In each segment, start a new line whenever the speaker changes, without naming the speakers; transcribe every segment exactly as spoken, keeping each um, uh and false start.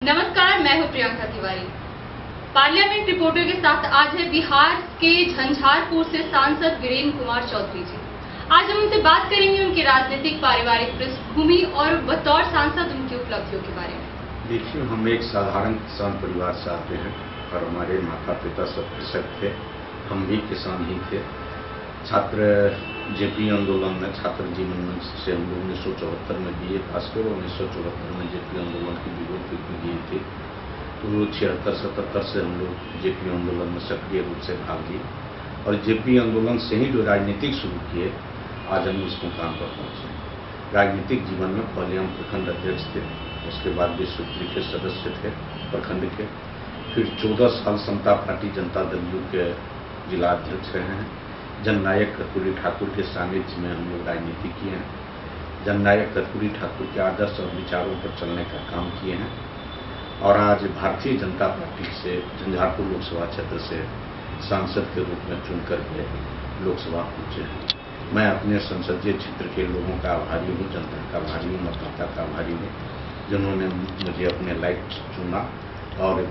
नमस्कार, मैं हूं प्रियंका तिवारी। पार्लियामेंट रिपोर्टर के साथ आज है बिहार के झंझारपुर से सांसद वीरेंद्र कुमार चौधरी जी। आज हम उनसे बात करेंगे उनकी राजनीतिक पारिवारिक पृष्ठभूमि और बतौर सांसद उनकी उपलब्धियों के बारे में।
देखिए, हम एक साधारण किसान परिवार से आते हैं और हमारे माता पिता सब कृषक थे, हम भी किसान ही थे। छात्र जेपी आंदोलन में छात्र जीवन में से हम लोग उन्नीस सौ चौहत्तर में बी ए पास कर उन्नीस सौ चौहत्तर में जेपी आंदोलन की विरोध में दिए थे। तो छिहत्तर सतहत्तर से हम लोग जेपी आंदोलन में सक्रिय रूप से भाग लिए और जेपी आंदोलन से ही जो राजनीतिक शुरू किए, आज हम उस मुकाम पर पहुंचे। राजनीतिक जीवन में पहले हम प्रखंड अध्यक्ष थे, उसके बाद विश्व के सदस्य थे प्रखंड के, फिर चौदह साल समता पार्टी जनता दल यू के जिला अध्यक्ष रहे हैं। जननायक कर्पूरी ठाकुर के सानिध्य में हम लोग राजनीति किए हैं। जननायक कर्पूरी ठाकुर के आदर्श और विचारों पर चलने का काम किए हैं और आज भारतीय जनता पार्टी से झंझारपुर लोकसभा क्षेत्र से सांसद के रूप में चुन करके लोकसभा पहुंचे हैं। मैं अपने संसदीय क्षेत्र के लोगों का आभारी हूँ, जनता का आभारी हूँ, मतदाता का आभारी हूँ, जिन्होंने मुझे अपने लायक चुना और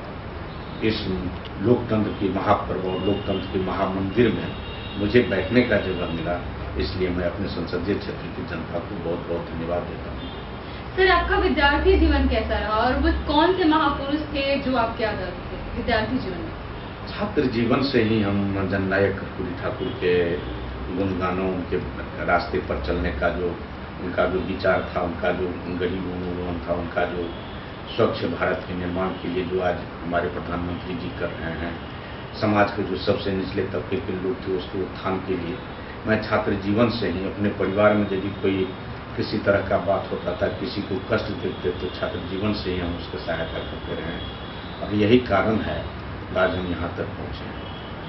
इस लोकतंत्र की महापर्व और लोकतंत्र के महामंदिर में मुझे बैठने का जगह मिला। इसलिए मैं अपने संसदीय क्षेत्र की जनता को बहुत बहुत धन्यवाद देता हूँ।
सर, आपका विद्यार्थी जीवन कैसा रहा और वो कौन से महापुरुष थे जो आपके आदर्श थे विद्यार्थी जीवन में?
छात्र जीवन से ही हम जननायक कर्पूरी ठाकुर के गुणगानों, उनके रास्ते पर चलने का जो उनका जो विचार था, उनका जो गरीब उन्मूलन था, उनका जो स्वच्छ भारत के निर्माण के लिए जो आज हमारे प्रधानमंत्री जी कर रहे हैं, समाज के जो सबसे निचले तबके के लोग थे उसके उत्थान के लिए मैं छात्र जीवन से ही अपने परिवार में यदि कोई किसी तरह का बात होता था, किसी को कष्ट देते तो छात्र जीवन से ही हम उसकी सहायता करते रहे हैं और यही कारण है आज हम यहाँ तक पहुँचे हैं।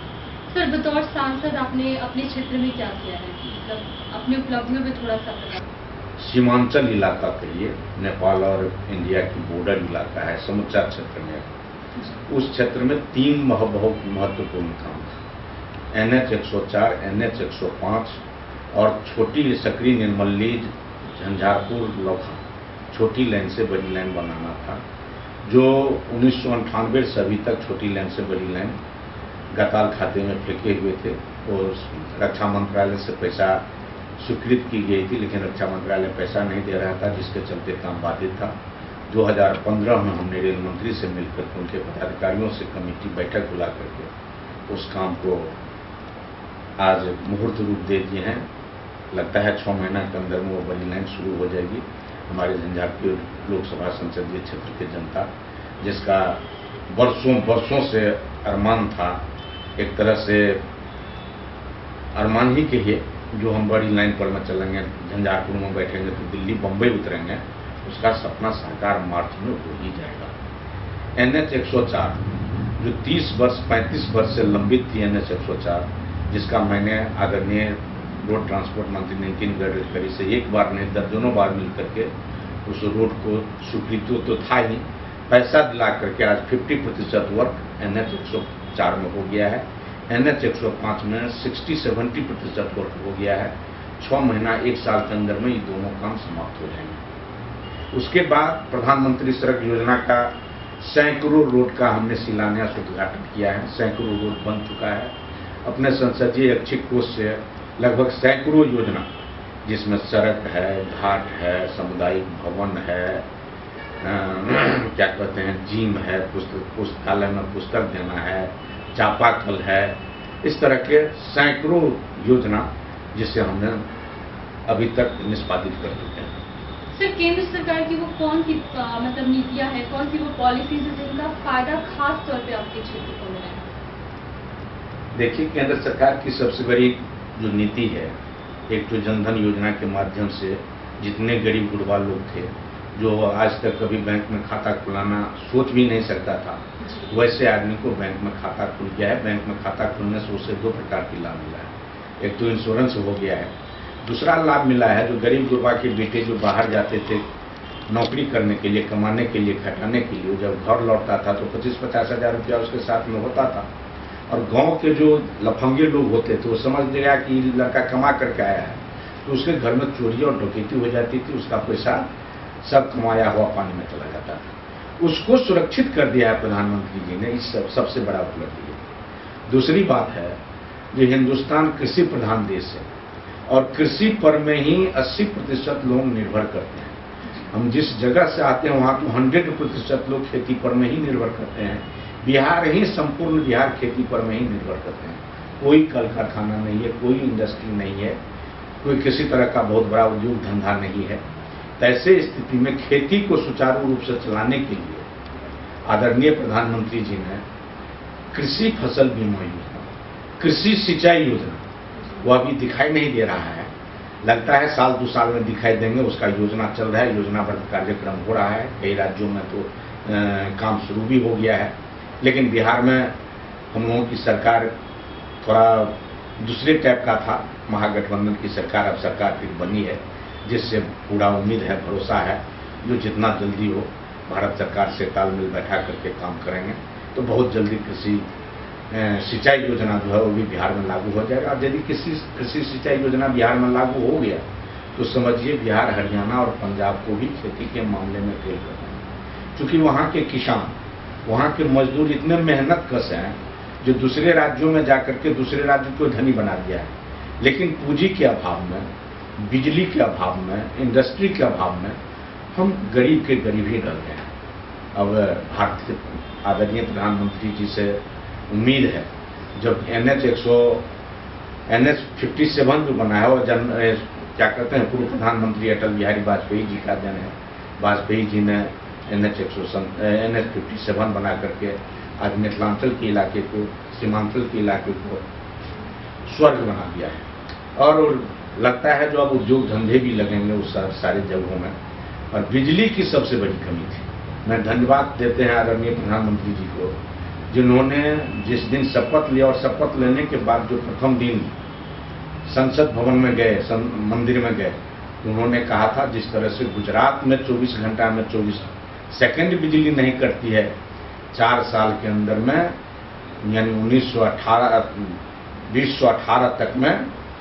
सर, बतौर सांसद आपने अपने क्षेत्र में क्या किया है, मतलब अपनी उपलब्धियों में थोड़ा सा बताएं।
सीमांचल इलाका के लिए नेपाल और इंडिया की बॉर्डर इलाका है, समुच्चा क्षेत्र में उस क्षेत्र में तीन बहुत महत्वपूर्ण काम था। एन एच एक सौ चार, एन एच एक सौ पाँच और छोटी सकरी निर्मली झंझारपुर लोखा छोटी लाइन से बड़ी लाइन बनाना था, जो उन्नीस सौ अंठानवे से अभी तक छोटी लाइन से बड़ी लाइन गताल खाते में फेंके हुए थे और रक्षा मंत्रालय से पैसा स्वीकृत की गई थी, लेकिन रक्षा मंत्रालय पैसा नहीं दे रहा था, जिसके चलते काम बाधित था। दो हज़ार पंद्रह में हमने रेल मंत्री से मिलकर उनके पदाधिकारियों से कमेटी बैठक बुला करके उस काम को आज मुहूर्त रूप दे दिए हैं। लगता है छः महीना के अंदर में वो बड़ी लाइन शुरू हो जाएगी। हमारे झंझारपुर लोकसभा संसदीय क्षेत्र की जनता, जिसका वर्षों वर्षों से अरमान था, एक तरह से अरमान ही कहिए, जो हम बड़ी लाइन पर में चलेंगे, झंझारपुर में बैठेंगे तो दिल्ली बम्बई उतरेंगे, उसका सपना साकार मार्च में हो ही जाएगा। एन एच एक सौ चार जो तीस वर्ष पैंतीस वर्ष से लंबित थी, एन एच एक सौ चार जिसका मैंने आदरणीय रोड ट्रांसपोर्ट मंत्री नितिन गडकरी से एक बार नहीं दर्जनों बार मिल करके उस रोड को स्वीकृत तो था ही, पैसा दिला करके आज पचास प्रतिशत वर्क एन एच एक सौ चार में हो गया है। एन एच एक सौ पाँच में साठ सत्तर प्रतिशत वर्क हो गया है। छः महीना एक साल के अंदर में ये दोनों काम समाप्त हो जाएंगे। उसके बाद प्रधानमंत्री सड़क योजना का सैकड़ों रोड का हमने शिलान्यास उद्घाटन किया है, सैकड़ों रोड बन चुका है। अपने संसदीय ऐच्छिक कोष से लगभग सैकड़ों योजना, जिसमें सड़क है, घाट है, सामुदायिक भवन है, आ, क्या कहते हैं, जिम है, पुस्तक पुस्तकालय में पुस्तक देना है, चापाकल है, इस तरह के सैकड़ों योजना जिसे हमने अभी तक निष्पादित कर चुके हैं।
सर, केंद्र सरकार की वो कौन सी मतलब नीतियां हैं, कौन सी वो पॉलिसीज है जिनका फायदा खास तौर पे आपके क्षेत्र को मिला है?
देखिए, केंद्र सरकार की सबसे बड़ी जो नीति है, एक तो जनधन योजना के माध्यम से जितने गरीब गुरबा लोग थे, जो आज तक कभी बैंक में खाता खुलाना सोच भी नहीं सकता था, वैसे आदमी को बैंक में खाता खुल गया है। बैंक में खाता खुलने से उसे दो प्रकार की लाभ मिला है। एक तो इंश्योरेंस हो गया है, दूसरा लाभ मिला है जो गरीब गुरबा के बेटे जो बाहर जाते थे नौकरी करने के लिए, कमाने के लिए, खटाने के लिए, जब घर लौटता था तो पच्चीस पचास हजार रुपया उसके साथ में होता था। और गांव के जो लफंगे लोग होते थे वो समझ लिया कि लड़का कमा करके आया है, तो उसके घर में चोरी और डकैती हो जाती थी, उसका पैसा सब कमाया हुआ पानी में चला जाता था। उसको सुरक्षित कर दिया है प्रधानमंत्री जी ने। इस सब, सबसे बड़ा उपलब्धि है। दूसरी बात है कि हिंदुस्तान कृषि प्रधान देश है और कृषि पर में ही अस्सी प्रतिशत लोग निर्भर करते हैं। हम जिस जगह से आते हैं वहाँ तो हंड्रेड प्रतिशत लोग खेती पर में ही निर्भर करते हैं। बिहार ही संपूर्ण बिहार खेती पर में ही निर्भर करते हैं। कोई कल कारखाना नहीं है, कोई इंडस्ट्री नहीं है, कोई किसी तरह का बहुत बड़ा उद्योग धंधा नहीं है। तो ऐसे स्थिति में खेती को सुचारू रूप से चलाने के लिए आदरणीय प्रधानमंत्री जी ने कृषि फसल बीमा योजना, कृषि सिंचाई योजना, वो अभी दिखाई नहीं दे रहा है। लगता है साल दो साल में दिखाई देंगे। उसका योजना चल रहा है, योजनाबद्ध कार्यक्रम हो रहा है। कई राज्यों में तो आ, काम शुरू भी हो गया है। लेकिन बिहार में हम लोगों की सरकार थोड़ा दूसरे टाइप का था। महागठबंधन की सरकार अब सरकार फिर बनी है, जिससे पूरा उम्मीद है, भरोसा है, जो जितना जल्दी हो भारत सरकार से तालमेल बैठा करके काम करेंगे तो बहुत जल्दी कृषि सिंचाई योजना जो है वो भी बिहार में लागू हो जाएगा। और यदि किसी कृषि सिंचाई योजना बिहार में लागू हो गया तो समझिए बिहार, हरियाणा और पंजाब को भी खेती के मामले में फेल कर देंगे। क्योंकि वहाँ के किसान, वहाँ के मजदूर इतने मेहनत कश हैं जो दूसरे राज्यों में जाकर के दूसरे राज्यों को धनी बना दिया है। लेकिन पूंजी के अभाव में, बिजली के अभाव में, इंडस्ट्री के अभाव में हम गरीब के गरीब ही रह गए हैं। अब भारतीय आदरणीय प्रधानमंत्री जी से उम्मीद है, जब एन एच एक सौ एन एच फिफ्टी सेवन जो बना है और जन क्या कहते हैं पूर्व प्रधानमंत्री अटल बिहारी वाजपेयी जी का जन है। वाजपेयी जी ने एन एच एक सौ एन एच फिफ्टी सेवन बना करके आज मिथिलांचल के इलाके को, सीमांचल के इलाके को स्वर्ग बना दिया है। और लगता है जो अब उद्योग धंधे भी लगेंगे उस सारे जगहों में। और बिजली की सबसे बड़ी कमी थी। मैं धन्यवाद देते हैं आदरणीय प्रधानमंत्री जी को, जिन्होंने जिस दिन शपथ लिया और शपथ लेने के बाद जो प्रथम दिन संसद भवन में गए, मंदिर में गए, उन्होंने कहा था जिस तरह से गुजरात में चौबीस घंटा में चौबीस सेकंड बिजली नहीं कटती है, चार साल के अंदर में यानी उन्नीस सौ अठारह बीस सौ अठारह तक में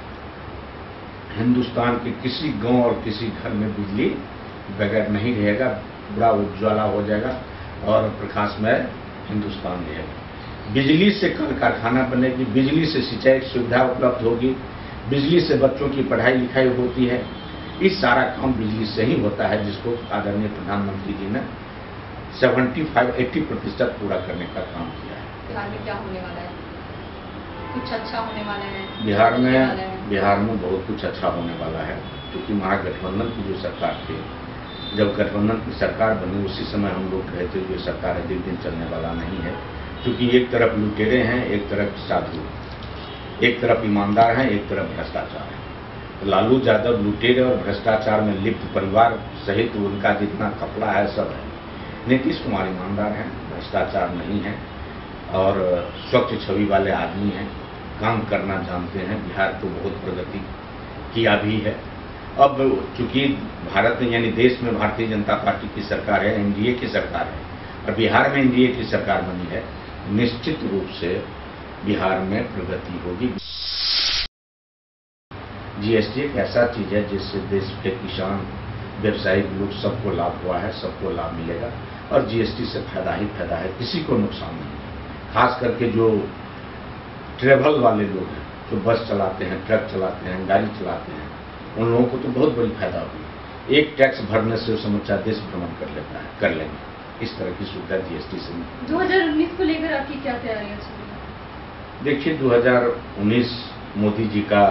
हिंदुस्तान के किसी गांव और किसी घर में बिजली बगैर नहीं रहेगा, बड़ा उज्ज्वला हो जाएगा और प्रकाशमय हिंदुस्तान रहेगा। बिजली से कल कारखाना बनेगी, बिजली से सिंचाई सुविधा उपलब्ध होगी, बिजली से बच्चों की पढ़ाई लिखाई होती है। इस सारा काम बिजली से ही होता है, जिसको आदरणीय प्रधानमंत्री जी ने पचहत्तर अस्सी प्रतिशत पूरा करने का काम किया है।
बिहार में क्या होने वाला है? कुछ अच्छा होने वाला है?
बिहार में बिहार में बहुत कुछ अच्छा होने वाला है, क्योंकि महागठबंधन की जो सरकार थी, जब गठबंधन की सरकार बनी उसी समय हम लोग कहे थे कि सरकार अधिक दिन चलने वाला नहीं है। क्योंकि एक तरफ लुटेरे हैं, एक तरफ साधु, एक तरफ ईमानदार हैं, एक तरफ भ्रष्टाचार है। तो लालू यादव लुटेरे और भ्रष्टाचार में लिप्त परिवार सहित उनका जितना कपड़ा है सब है। नीतीश कुमार ईमानदार हैं, भ्रष्टाचार नहीं है और स्वच्छ छवि वाले आदमी हैं, काम करना जानते हैं। बिहार को बहुत प्रगति किया भी है। अब चूंकि भारत में यानी देश में भारतीय जनता पार्टी की सरकार है, एन डी ए की सरकार है और बिहार में एन डी ए की सरकार बनी है, निश्चित रूप से बिहार में प्रगति होगी। जी एस टी एक ऐसा चीज है जिससे देश के किसान, व्यवसायिक लोग सबको लाभ हुआ है, सबको लाभ मिलेगा और जी एस टी से फायदा ही फायदा है, किसी को नुकसान नहीं है। खास करके जो ट्रेवल वाले लोग हैं, जो बस चलाते हैं, ट्रक चलाते हैं, गाड़ी चलाते हैं, उन लोगों को तो बहुत बड़ी फायदा होगी। एक टैक्स भरने से वो समूचा देश भ्रमण कर लेता है, कर लेंगे। इस तरह की सुविधा जी एस टी से
दो हज़ार उन्नीस को लेकर आपकी क्या तैयारियां चल रही हैं?
देखिए, दो हज़ार उन्नीस मोदी जी का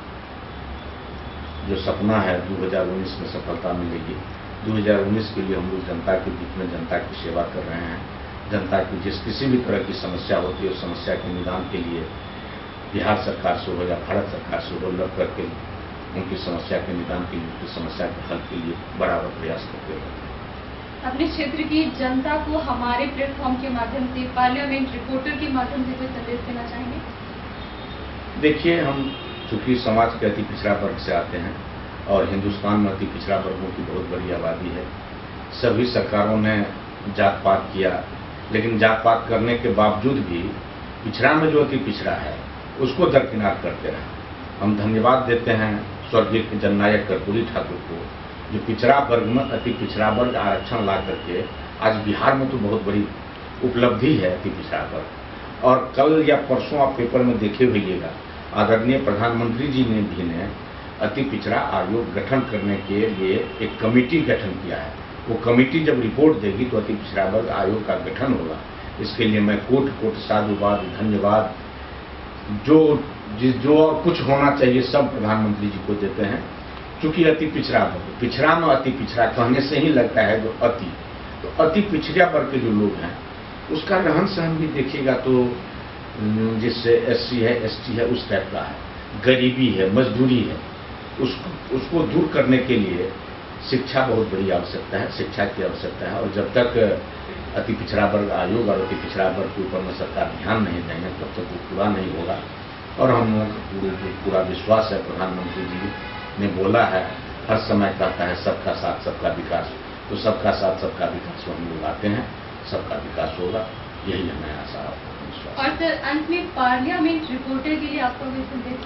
जो सपना है, दो हज़ार उन्नीस में सफलता मिलेगी। दो हज़ार उन्नीस के लिए हम लोग जनता के बीच में जनता की सेवा कर रहे हैं। जनता की जिस किसी भी तरह की समस्या होती है उस समस्या के निदान के लिए बिहार सरकार से हो या भारत सरकार से हो, लग करके उनकी समस्या के निदान के लिए, उनकी समस्या के हल के लिए बराबर प्रयास करते रहते हैं।
अपने क्षेत्र की जनता को हमारे प्लेटफॉर्म के माध्यम से, पार्लियामेंट रिपोर्टर के माध्यम से कोई संदेश देना चाहेंगे?
देखिए, हम चूंकि समाज के अति पिछड़ा वर्ग से आते हैं और हिंदुस्तान में अति पिछड़ा वर्गों की बहुत बड़ी आबादी है। सभी सरकारों ने जात पात किया, लेकिन जात पात करने के बावजूद भी पिछड़ा में जो अति पिछड़ा है उसको दरकिनार करते रहे। हम धन्यवाद देते हैं स्वर्गीय जननायक कर्पूरी ठाकुर को, जो पिछड़ा वर्ग में अति पिछड़ा वर्ग आरक्षण ला करके आज बिहार में तो बहुत बड़ी उपलब्धि है अति पिछड़ा वर्ग। और कल या परसों आप पेपर में देखे होइएगा, आदरणीय प्रधानमंत्री जी ने भी ने अति पिछड़ा आयोग गठन करने के लिए एक कमेटी गठन किया है। वो कमेटी जब रिपोर्ट देगी तो अति पिछड़ा वर्ग आयोग का गठन होगा। इसके लिए मैं कोट कोट साधुवाद, धन्यवाद, जो जिस जो कुछ होना चाहिए सब प्रधानमंत्री जी को देते हैं। चूंकि अति पिछड़ा वर्ग, पिछड़ा में अति पिछड़ा कहने से ही लगता है जो अति, तो अति पिछड़ा वर्ग के जो लोग हैं उसका रहन सहन भी देखिएगा तो जिससे एस सी है, एस टी है, उस टाइप का है, गरीबी है, मजदूरी है। उसको उसको दूर करने के लिए शिक्षा बहुत बड़ी आवश्यकता है, शिक्षा की आवश्यकता है। और जब तक अति पिछड़ा वर्ग आयोग और अति पिछड़ा वर्ग के ऊपर में सरकार ध्यान नहीं देंगे तब तक वो पूरा नहीं होगा। और हम लोगों को पूरा विश्वास है, प्रधानमंत्री जी ने बोला है, हर समय कहता है सबका साथ सबका विकास, तो सबका साथ सबका विकास हम लोग आते हैं, सबका विकास होगा, यही हमें आशा है, विश्वास।
और सर अंत में पार्लियामेंट रिपोर्टर के लिए आपका कोई संदेश?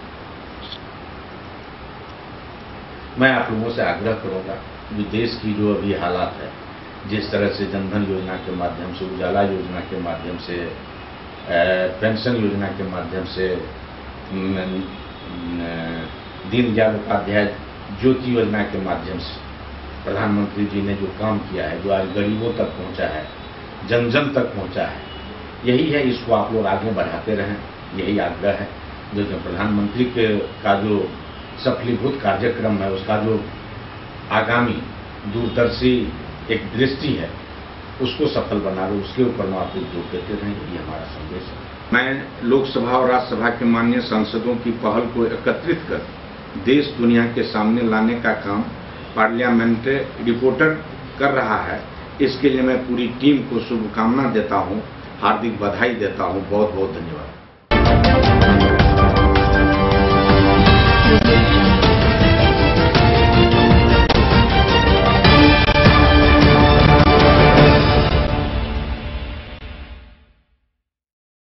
मैं आप लोगों से आग्रह करूंगा, जो देश की जो अभी हालात है, जिस तरह से जनधन योजना के माध्यम से, उजाला योजना के माध्यम से, पेंशन योजना के माध्यम से, दीनदयाल उपाध्याय ज्योति योजना के माध्यम से प्रधानमंत्री जी ने जो काम किया है, जो आज गरीबों तक पहुंचा है, जन जन तक पहुंचा है, यही है। इसको आप लोग आगे बढ़ाते रहें, यही आग्रह है। जो प्रधानमंत्री के का जो सफलीभूत कार्यक्रम है, उसका जो आगामी दूरदर्शी एक दृष्टि है, उसको सफल बना लो, उसके ऊपर में आप लोग जोर देते रहें, यही हमारा संदेश है। मैं लोकसभा और राज्यसभा के माननीय सांसदों की पहल को एकत्रित कर देश दुनिया के सामने लाने का काम पार्लियामेंट रिपोर्टर कर रहा है। इसके लिए मैं पूरी टीम को शुभकामना देता हूं, हार्दिक बधाई देता हूं। बहुत बहुत धन्यवाद।